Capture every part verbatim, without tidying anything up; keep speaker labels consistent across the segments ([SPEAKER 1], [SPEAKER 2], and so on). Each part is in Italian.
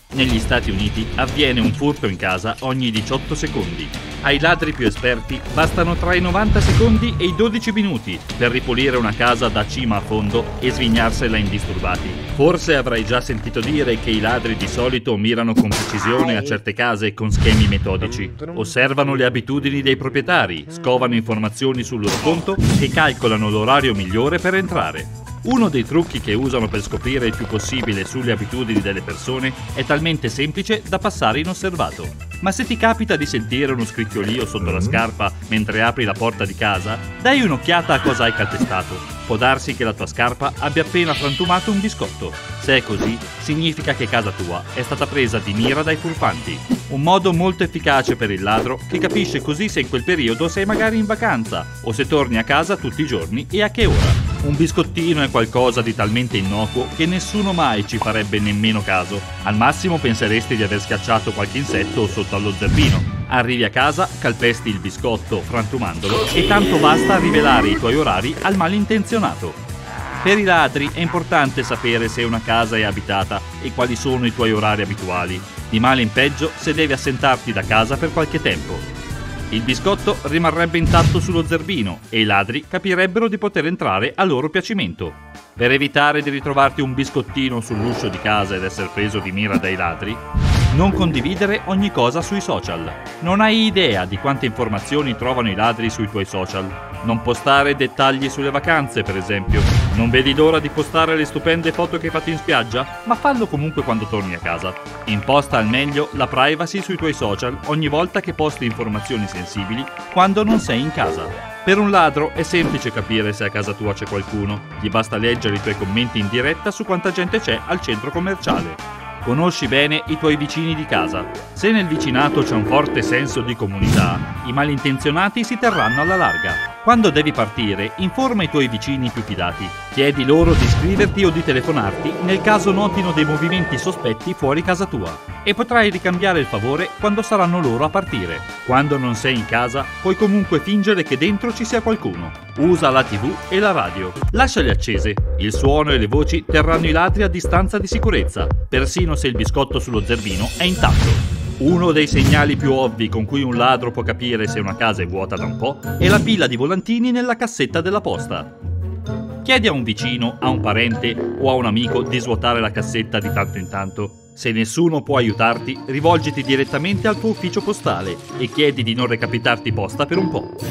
[SPEAKER 1] Negli Stati Uniti avviene un furto in casa ogni diciotto secondi. Ai ladri più esperti bastano tra i novanta secondi e i dodici minuti per ripulire una casa da cima a fondo e svignarsela indisturbati. Forse avrai già sentito dire che i ladri di solito mirano con precisione a certe case con schemi metodici. Osservano le abitudini dei proprietari, scovano informazioni sul loro conto e calcolano l'orario migliore per entrare. Uno dei trucchi che usano per scoprire il più possibile sulle abitudini delle persone è talmente semplice da passare inosservato. Ma se ti capita di sentire uno scricchiolio sotto la scarpa mentre apri la porta di casa, dai un'occhiata a cosa hai calpestato. Può darsi che la tua scarpa abbia appena frantumato un biscotto. Se è così, significa che casa tua è stata presa di mira dai furfanti. Un modo molto efficace per il ladro che capisce così se in quel periodo sei magari in vacanza o se torni a casa tutti i giorni e a che ora. Un biscottino è qualcosa di talmente innocuo che nessuno mai ci farebbe nemmeno caso. Al massimo penseresti di aver schiacciato qualche insetto sotto allo zerbino. Arrivi a casa, calpesti il biscotto frantumandolo e tanto basta rivelare i tuoi orari al malintenzionato. Per i ladri è importante sapere se una casa è abitata e quali sono i tuoi orari abituali. Di male in peggio se devi assentarti da casa per qualche tempo. Il biscotto rimarrebbe intatto sullo zerbino e i ladri capirebbero di poter entrare a loro piacimento. Per evitare di ritrovarti un biscottino sull'uscio di casa ed essere preso di mira dai ladri, non condividere ogni cosa sui social. Non hai idea di quante informazioni trovano i ladri sui tuoi social. Non postare dettagli sulle vacanze, per esempio. Non vedi l'ora di postare le stupende foto che hai fatto in spiaggia? Ma fallo comunque quando torni a casa. Imposta al meglio la privacy sui tuoi social ogni volta che posti informazioni sensibili quando non sei in casa. Per un ladro è semplice capire se a casa tua c'è qualcuno. Gli basta leggere i tuoi commenti in diretta su quanta gente c'è al centro commerciale. Conosci bene i tuoi vicini di casa. Se nel vicinato c'è un forte senso di comunità, i malintenzionati si terranno alla larga. Quando devi partire, informa i tuoi vicini più fidati. Chiedi loro di scriverti o di telefonarti nel caso notino dei movimenti sospetti fuori casa tua. E potrai ricambiare il favore quando saranno loro a partire. Quando non sei in casa, puoi comunque fingere che dentro ci sia qualcuno. Usa la tivù e la radio. Lasciali accese. Il suono e le voci terranno i ladri a distanza di sicurezza, persino se il biscotto sullo zerbino è intatto. Uno dei segnali più ovvi con cui un ladro può capire se una casa è vuota da un po' è la pila di volantini nella cassetta della posta. Chiedi a un vicino, a un parente o a un amico di svuotare la cassetta di tanto in tanto. Se nessuno può aiutarti, rivolgiti direttamente al tuo ufficio postale e chiedi di non recapitarti posta per un po'.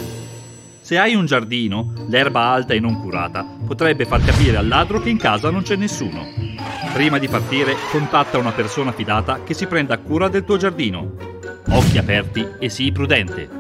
[SPEAKER 1] Se hai un giardino, l'erba alta e non curata potrebbe far capire al ladro che in casa non c'è nessuno. Prima di partire, contatta una persona fidata che si prenda cura del tuo giardino. Occhi aperti e sii prudente.